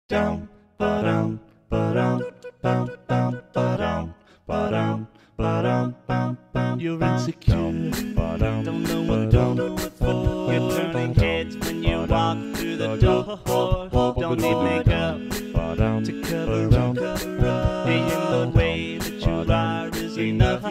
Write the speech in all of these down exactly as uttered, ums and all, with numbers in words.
down, ba-dum, ba-dum, bum, bum, ba-dum, ba-dum, ba-dum, bum, bum. You're insecure, don't know what, don't know what for. You're turning heads when you walk through the door. Don't need makeup to cover up. Being the way that you are is enough.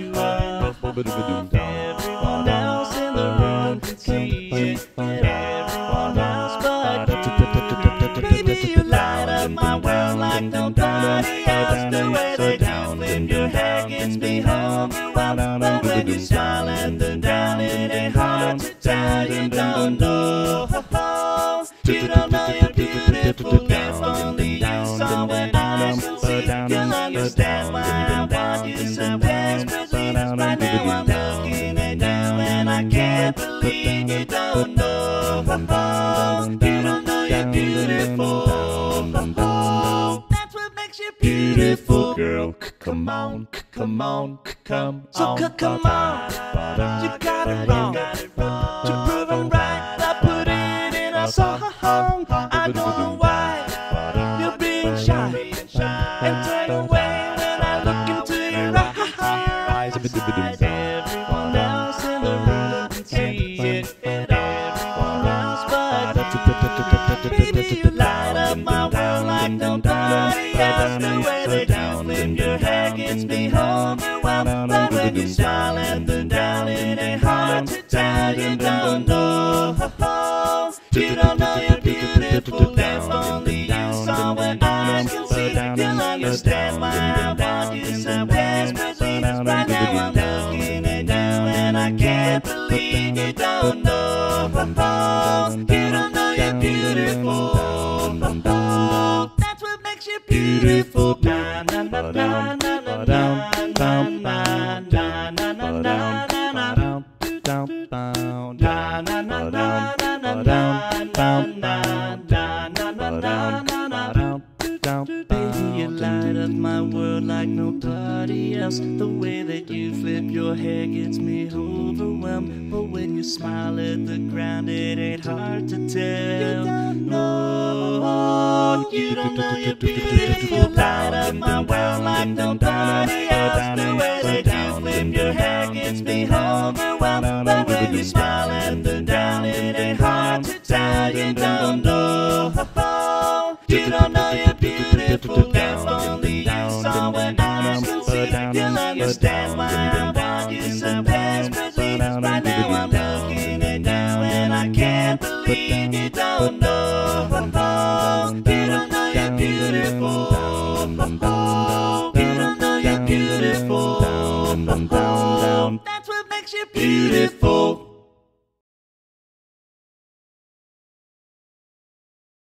Everyone else in the room can see it. Everyone else but you. Baby, you light up my world like nobody else. The way that you flip your hair gets me overwhelmed. But when you smile at the down, it ain't hard to tell. You don't know, you don't know you're beautiful. If only you saw what I can see, you'll understand why I want you so desperately. Right now I'm looking at you and I can't believe you don't know. You don't know you're beautiful. That's what makes you beautiful, girl. Come on, come on, come on. So come on, you got it wrong. To prove I'm right, I put it in a song. I don't know why you're being shy and turn away when I look into your eyes. Everyone else in the room can see it. Everyone else but you. Baby, you light up my world like nobody else. The way that you flip your hair gets me overwhelmed. But when you smile at the down, it ain't hard to tell. You don't know, you don't know you're beautiful. If only you saw what I can see, you'll understand why I want you so desperately. Right now I'm looking at you and I can't believe you don't know. You don't know you're beautiful. That's what makes you beautiful. Na na na na na na na na na na na na na. Down, down, na na na na na na na na na na. Baby, you light up my world like nobody else. The way that you flip your hair gets me overwhelmed. But when you smile at the ground, it ain't hard to tell. No, you don't know you're beautiful. You light up my world like nobody else. The way that you flip your hair gets me overwhelmed. But when you smile at the down, it ain't hard to tell. You don't know, you don't know you're beautiful. If only you saw what I can see, you'll understand why I want you so desperately. Right now I'm looking at you and I can't believe you don't know. You don't know you're beautiful. You don't know you're beautiful. That's what makes you beautiful.